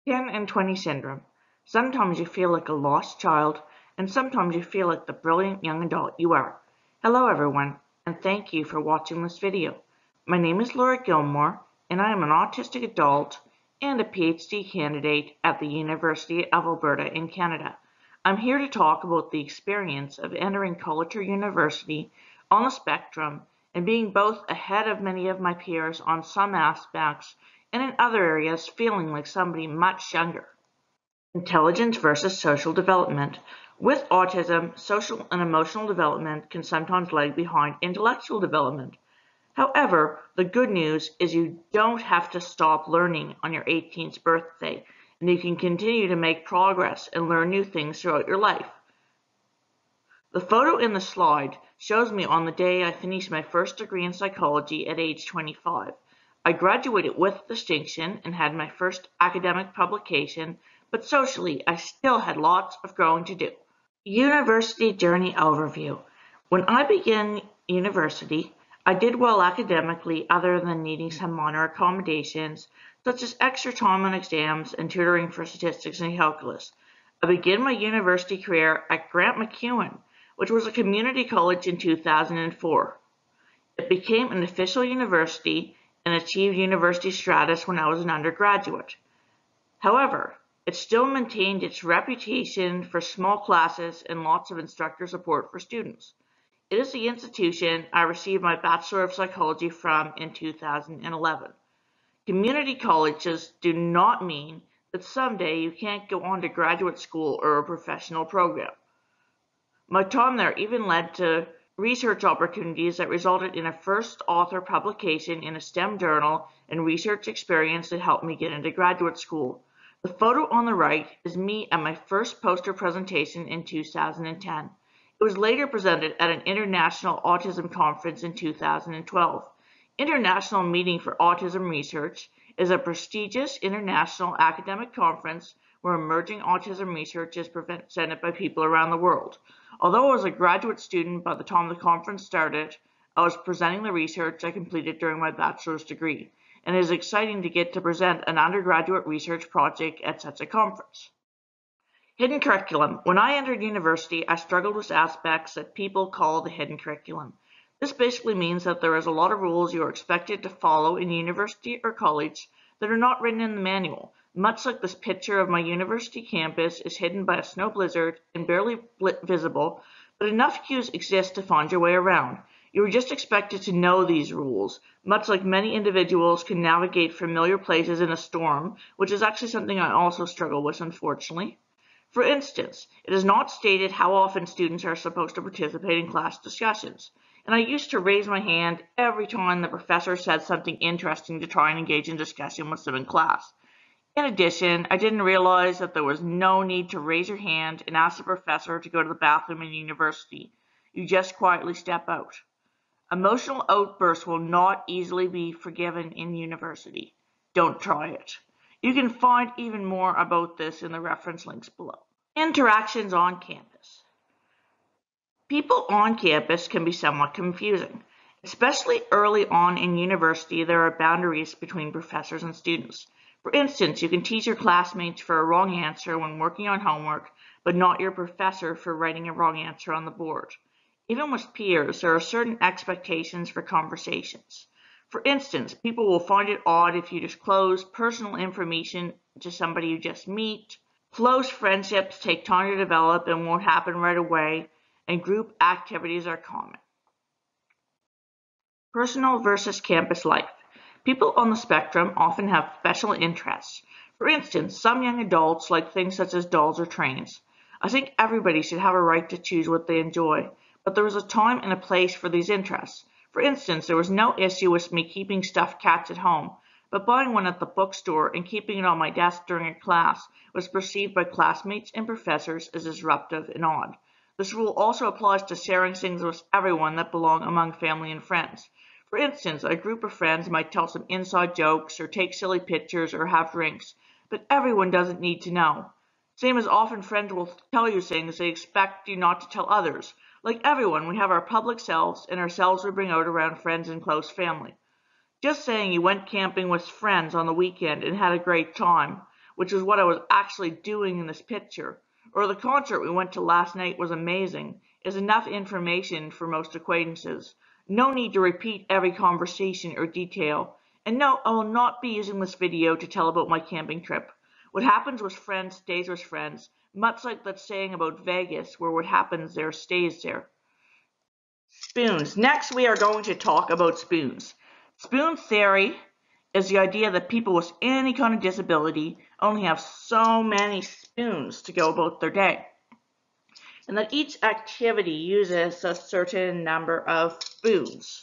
10 and 20 syndrome. Sometimes you feel like a lost child, and sometimes you feel like the brilliant young adult you are. Hello everyone, and thank you for watching this video. My name is Laura Gilmore, and I am an autistic adult and a PhD candidate at the University of Alberta in Canada. I'm here to talk about the experience of entering college or university on the spectrum and being both ahead of many of my peers on some aspects and in other areas feeling like somebody much younger. Intelligence versus social development. With autism, social and emotional development can sometimes lag behind intellectual development. However, the good news is you don't have to stop learning on your 18th birthday, and you can continue to make progress and learn new things throughout your life. The photo in the slide shows me on the day I finished my first degree in psychology at age 25. I graduated with distinction and had my first academic publication, but socially I still had lots of growing to do. University Journey Overview. When I began university, I did well academically other than needing some minor accommodations, such as extra time on exams and tutoring for statistics and calculus. I began my university career at Grant MacEwan, which was a community college in 2004. It became an official university and achieved university status when I was an undergraduate. However, it still maintained its reputation for small classes and lots of instructor support for students. It is the institution I received my Bachelor of Psychology from in 2011. Community colleges do not mean that someday you can't go on to graduate school or a professional program. My time there even led to research opportunities that resulted in a first author publication in a STEM journal and research experience that helped me get into graduate school. The photo on the right is me at my first poster presentation in 2010. It was later presented at an international autism conference in 2012. International Meeting for Autism Research is a prestigious international academic conference where emerging autism research is presented by people around the world. Although I was a graduate student by the time the conference started, I was presenting the research I completed during my bachelor's degree, and it is exciting to get to present an undergraduate research project at such a conference. Hidden curriculum. When I entered university, I struggled with aspects that people call the hidden curriculum. This basically means that there is a lot of rules you are expected to follow in university or college that are not written in the manual. Much like this picture of my university campus is hidden by a snow blizzard and barely visible, but enough cues exist to find your way around. You are just expected to know these rules, much like many individuals can navigate familiar places in a storm, which is actually something I also struggle with, unfortunately. For instance, it is not stated how often students are supposed to participate in class discussions, and I used to raise my hand every time the professor said something interesting to try and engage in discussion with them in class. In addition, I didn't realize that there was no need to raise your hand and ask the professor to go to the bathroom in university. You just quietly step out. Emotional outbursts will not easily be forgiven in university. Don't try it. You can find even more about this in the reference links below. Interactions on campus. People on campus can be somewhat confusing. Especially early on in university, there are boundaries between professors and students. For instance, you can tease your classmates for a wrong answer when working on homework, but not your professor for writing a wrong answer on the board. Even with peers, there are certain expectations for conversations. For instance, people will find it odd if you disclose personal information to somebody you just meet. Close friendships take time to develop and won't happen right away, and group activities are common. Personal versus campus life. People on the spectrum often have special interests. For instance, some young adults like things such as dolls or trains. I think everybody should have a right to choose what they enjoy, but there is a time and a place for these interests. For instance, there was no issue with me keeping stuffed cats at home, but buying one at the bookstore and keeping it on my desk during a class was perceived by classmates and professors as disruptive and odd. This rule also applies to sharing things with everyone that belong among family and friends. For instance, a group of friends might tell some inside jokes or take silly pictures or have drinks, but everyone doesn't need to know. Same as often friends will tell you things they expect you not to tell others. Like everyone, we have our public selves and our selves we bring out around friends and close family. Just saying you went camping with friends on the weekend and had a great time which is what I was actually doing in this picture, or the concert we went to last night was amazing, is enough information for most acquaintances. No need to repeat every conversation or detail. And no, I will not be using this video to tell about my camping trip. What happens with friends stays with friends, much like that saying about Vegas, where what happens there stays there. Spoons. Next, we are going to talk about spoons. Spoon theory is the idea that people with any kind of disability only have so many spoons to go about their day, and that each activity uses a certain number of spoons.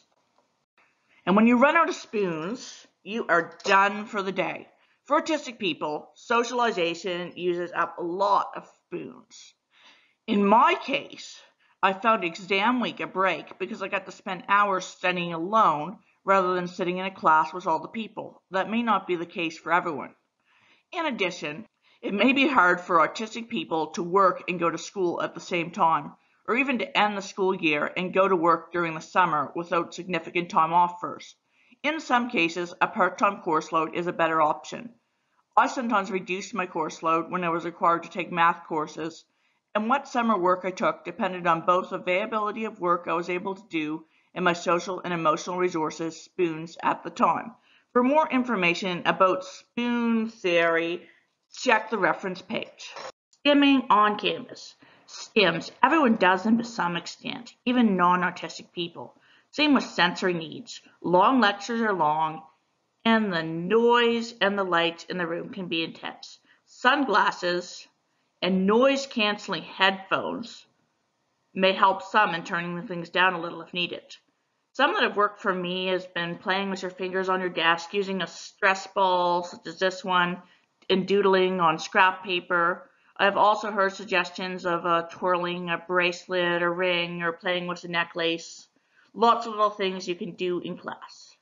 And when you run out of spoons, you are done for the day. For autistic people, socialization uses up a lot of spoons. In my case, I found exam week a break because I got to spend hours studying alone rather than sitting in a class with all the people. That may not be the case for everyone. In addition, it may be hard for autistic people to work and go to school at the same time, or even to end the school year and go to work during the summer without significant time off first. In some cases, a part-time course load is a better option. I sometimes reduced my course load when I was required to take math courses, and what summer work I took depended on both the availability of work I was able to do and my social and emotional resources, spoons, at the time. For more information about spoon theory, check the reference page. Stimming on Canvas. Stims. Everyone does them to some extent, even non-autistic people. Same with sensory needs. Long lectures are long, and the noise and the lights in the room can be intense. Sunglasses and noise-canceling headphones may help some in turning things down a little if needed. Some that have worked for me has been playing with your fingers on your desk, using a stress ball such as this one, and doodling on scrap paper. I've also heard suggestions of twirling a bracelet or ring or playing with a necklace. Lots of little things you can do in class.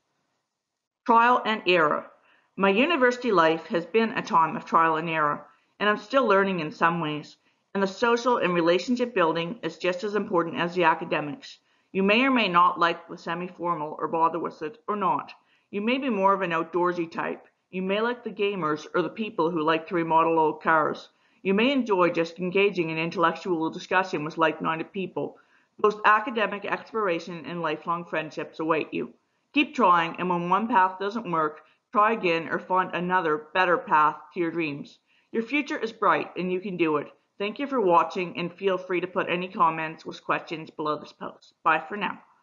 Trial and error. My university life has been a time of trial and error, and I'm still learning in some ways. And the social and relationship building is just as important as the academics. You may or may not like the semi-formal or bother with it or not. You may be more of an outdoorsy type. You may like the gamers or the people who like to remodel old cars. You may enjoy just engaging in intellectual discussion with like-minded people. Both academic exploration and lifelong friendships await you. Keep trying, and when one path doesn't work, try again or find another, better path to your dreams. Your future is bright, and you can do it. Thank you for watching, and feel free to put any comments with questions below this post. Bye for now.